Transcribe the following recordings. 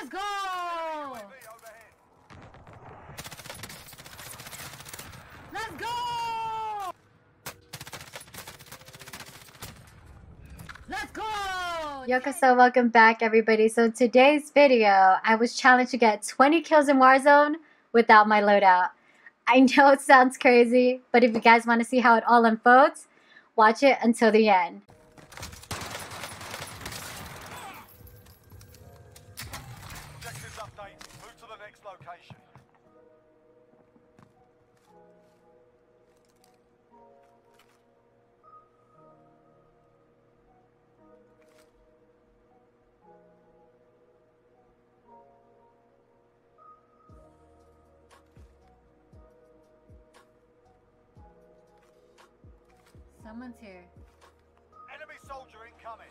go! Let's go! Let's go! Yoko, so welcome back everybody. So today's video, I was challenged to get 20 kills in Warzone without my loadout. I know it sounds crazy, but if you guys want to see how it all unfolds, watch it until the end. Objectives update. Move to the next location. Someone's here. Enemy soldier incoming.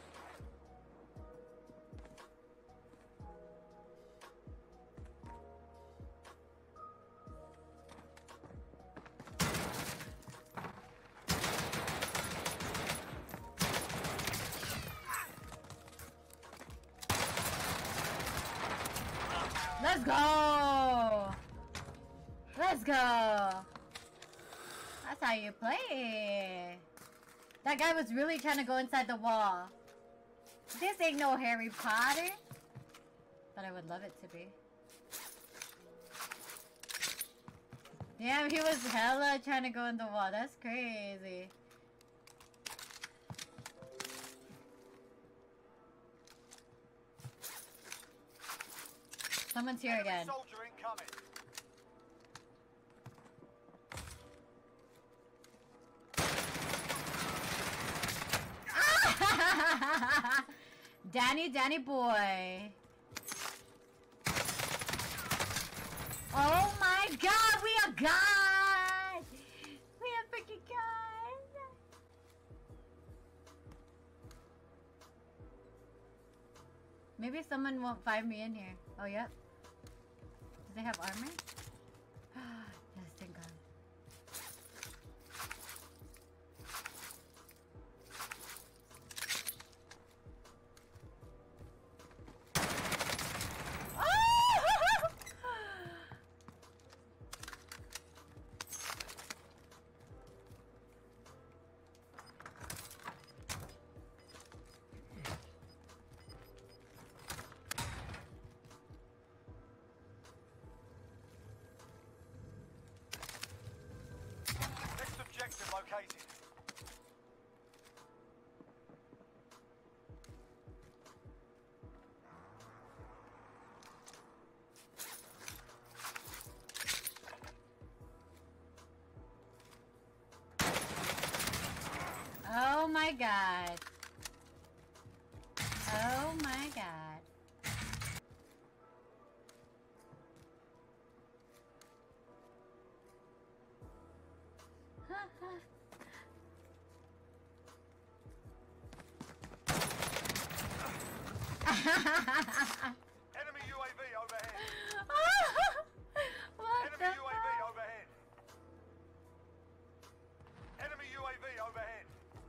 Let's go! Let's go! That's how you play. That guy was really trying to go inside the wall. This ain't no Harry Potter. But I would love it to be. Damn, he was hella trying to go in the wall. That's crazy. Someone's here again. Soldier incoming. Danny boy. Oh my god, we are God! We are freaking God! Maybe someone won't find me in here. Oh, yep. Do they have armor? Yes, thank God. Next objective located. Oh my god. Oh my god. Enemy UAV overhead. What Enemy the UAV fuck? overhead. Enemy UAV overhead.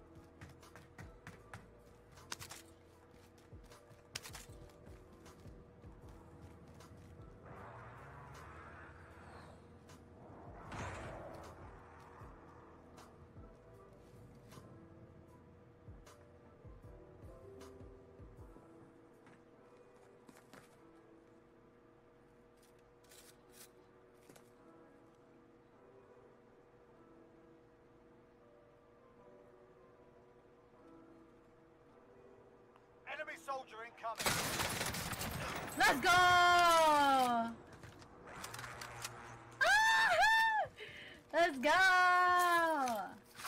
Enemy soldier incoming. Let's go! Let's go!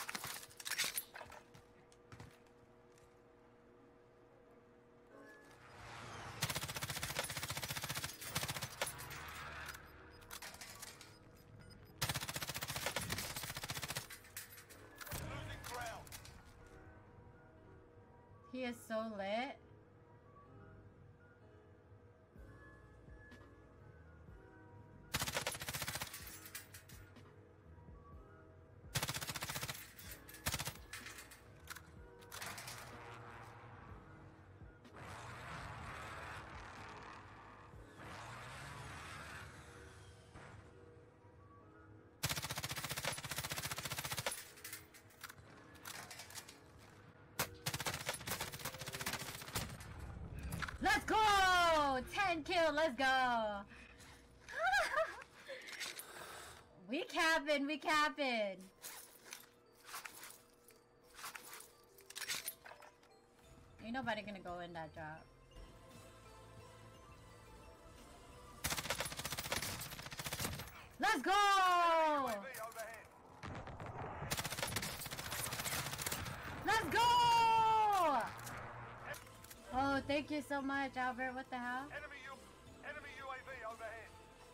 Losing ground. He is so lit. One kill, let's go. We capping, we capping. Ain't nobody gonna go in that drop. Let's go! UAV overhead. Let's go! Oh, thank you so much, Albert. What the hell? Enemy UAV overhead.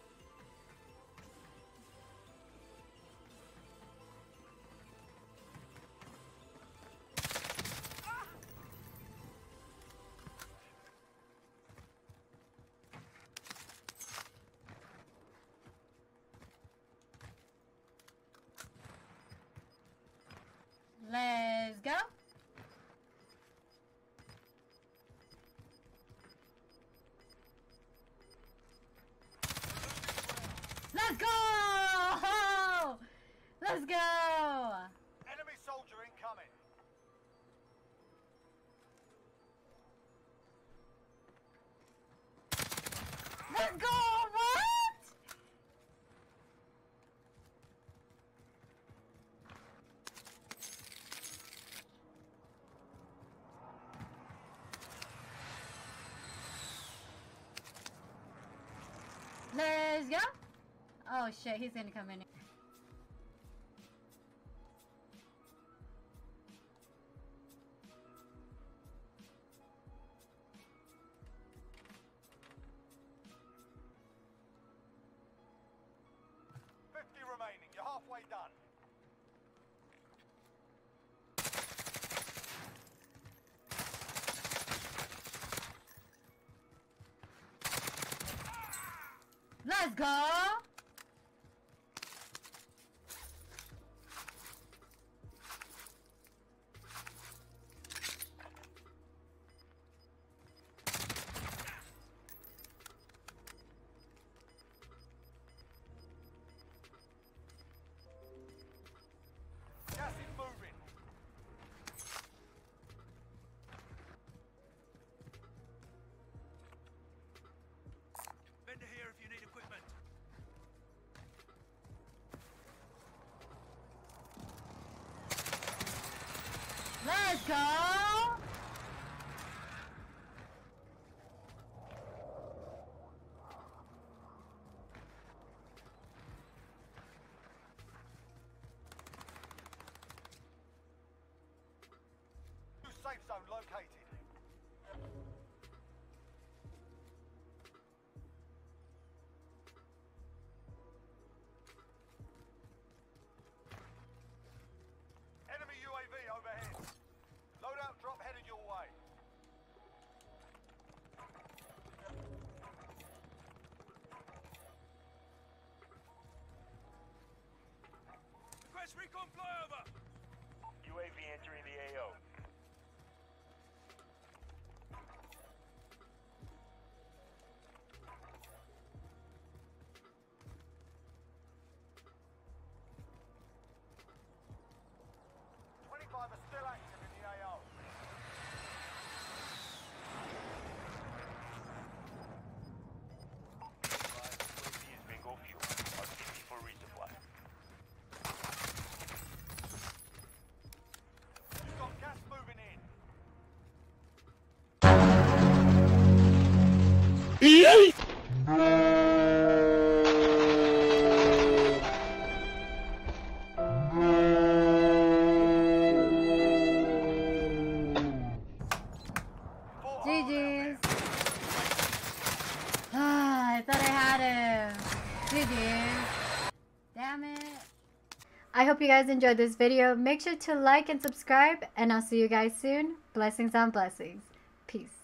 Let's go. Let's go! Let's go! Enemy soldier incoming. Let's go! What? Let's go! Oh shit, he's gonna come in. Remaining. You're halfway done. Let's go! Gas is moving. Vendor here if you need equipment. Let's go! New safe zone located. Enemy UAV overhead. Loadout drop headed your way. Request recon flyover. UAV entering the AO. Are still active in the AO. UAV is bingo fuel. RTB for resupply. You've got gas moving in. GG's. I thought I had him. GG's. Damn it. I hope you guys enjoyed this video. Make sure to like and subscribe, and I'll see you guys soon. Blessings on blessings. Peace.